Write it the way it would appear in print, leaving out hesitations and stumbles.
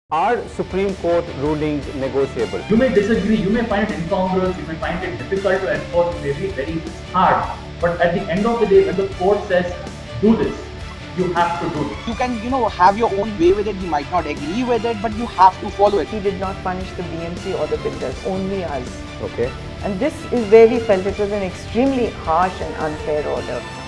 Are Supreme Court rulings negotiable? You may disagree, you may find it incongruous, you may find it difficult to enforce, it may be very hard. But at the end of the day, when the court says, do this, you have to do it. You can, have your own way with it. You might not agree with it, but you have to follow it. He did not punish the BMC or the builders, only us. Okay. And this is where we felt it was an extremely harsh and unfair order.